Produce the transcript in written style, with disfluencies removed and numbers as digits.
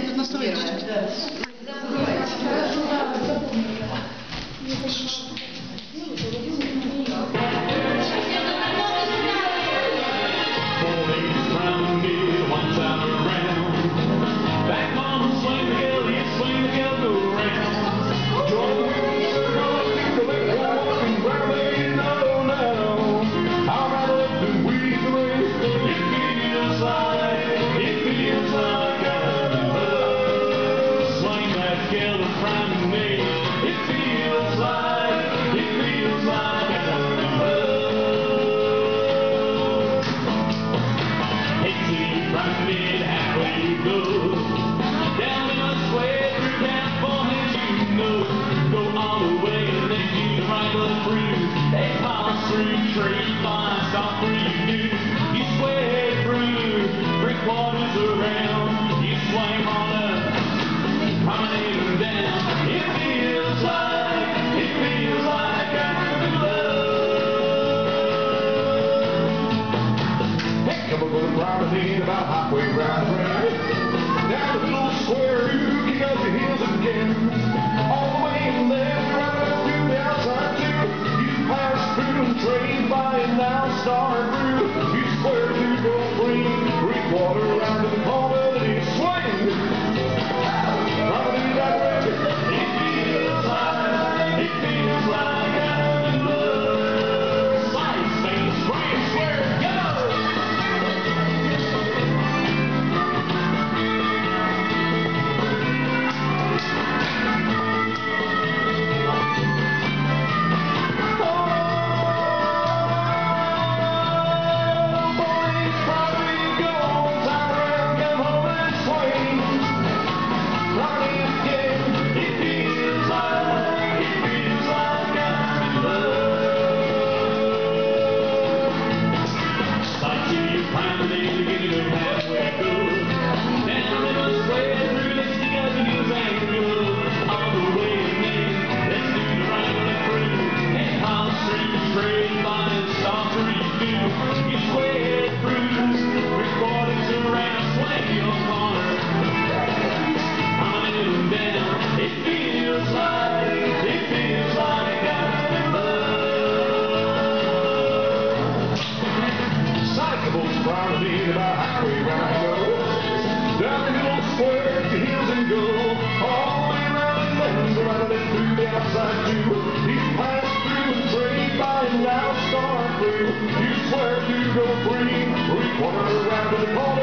тут настроение. About halfway round the road, down the little square, you kick up your heels again. All the way left, right through the outside too. You pass through and trade by and now start through. You square to go free, 3/4 around to the corner, and you swing. Right through that way, it feels like I'm in love. Side space, free, square, go! About halfway round I go, down the little square, the hills and go, all the way around and then go right on through the outside too. You pass through and trade by and now start through. You swear to go free, 3/4 around to the corner.